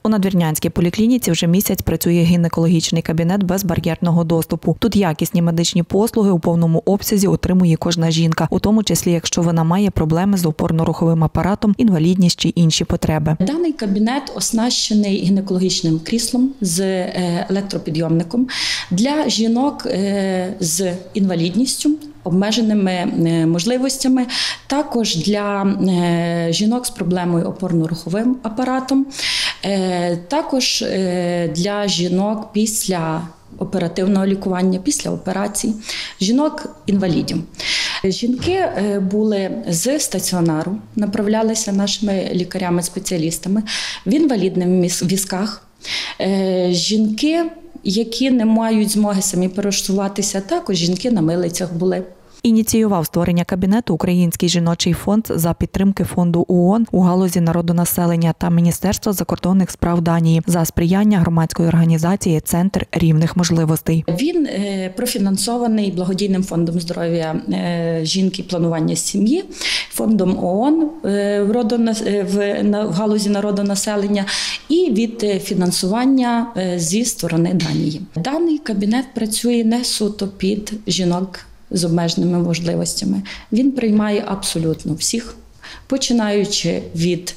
У Надвірнянській поліклініці вже місяць працює гінекологічний кабінет безбар'єрного доступу. Тут якісні медичні послуги у повному обсязі отримує кожна жінка, у тому числі, якщо вона має проблеми з опорно-руховим апаратом, інвалідність чи інші потреби. Даний кабінет оснащений гінекологічним кріслом з електропідйомником для жінок з інвалідністю, обмеженими можливостями, також для жінок з проблемою опорно-руховим апаратом, також для жінок після оперативного лікування, після операцій, жінок-інвалідів. Жінки були з стаціонару, направлялися нашими лікарями-спеціалістами в інвалідних візках. Жінки, які не мають змоги самі пересуватися, також жінки на милицях були. Ініціював створення кабінету Український жіночий фонд за підтримки фонду ООН у галузі народонаселення та Міністерства закордонних справ Данії за сприяння громадської організації «Центр рівних можливостей». Він профінансований благодійним фондом здоров'я жінки і планування сім'ї, фондом ООН в галузі народонаселення і від фінансування зі сторони Данії. Даний кабінет працює не суто під жінок з обмеженими можливостями. Він приймає абсолютно всіх, починаючи від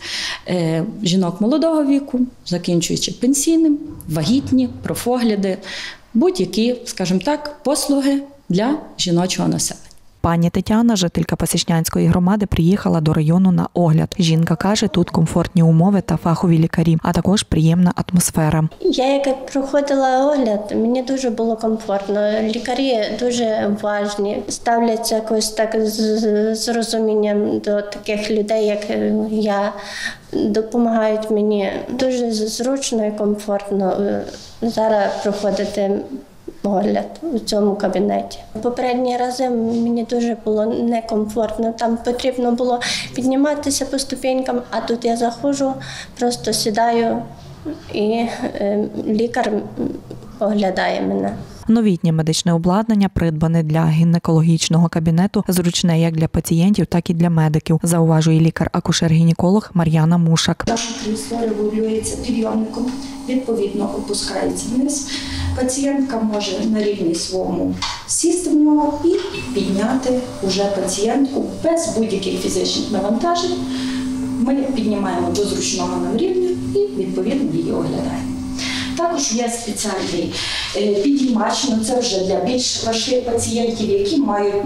жінок молодого віку, закінчуючи пенсійним, вагітні, профогляди, будь-які, скажімо так, послуги для жіночого населення. Пані Тетяна, жителька Пасічнянської громади, приїхала до району на огляд. Жінка каже, тут комфортні умови та фахові лікарі, а також приємна атмосфера. Я як проходила огляд, мені дуже було комфортно. Лікарі дуже уважні, ставляться якось так з розумінням до таких людей, як я. Допомагають мені. Дуже зручно і комфортно зараз проходити огляд у цьому кабінеті. Попередні рази мені дуже було некомфортно. Там потрібно було підніматися по ступенькам, а тут я заходжу, просто сідаю і лікар оглядає мене. Новітнє медичне обладнання, придбане для гінекологічного кабінету, зручне як для пацієнтів, так і для медиків, зауважує лікар-акушер-гінеколог Мар'яна Мушак. Дане крісло регулюється підйомником, відповідно опускається вниз. Пацієнтка може на рівні своєму сісти в нього і підняти уже пацієнтку без будь-яких фізичних навантажень. Ми піднімаємо до зручного нам рівня і відповідно її оглядаємо. Також є спеціальний підіймач, це вже для більш важких пацієнтів, які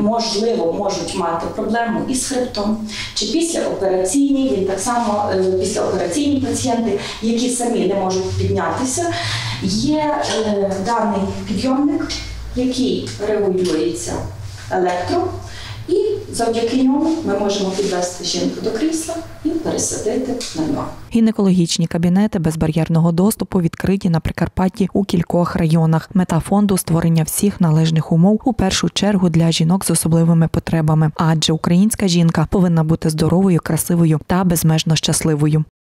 можуть мати проблему із хребтом, чи післяопераційні, він так само післяопераційні пацієнти, які самі не можуть піднятися. Є даний підйомник, який регулюється електро, і завдяки ньому ми можемо підвести жінку до крісла і пересадити на нього. Гінекологічні кабінети безбар'єрного доступу відкриті на Прикарпатті у кількох районах. Мета фонду – створення всіх належних умов, у першу чергу для жінок з особливими потребами. Адже українська жінка повинна бути здоровою, красивою та безмежно щасливою.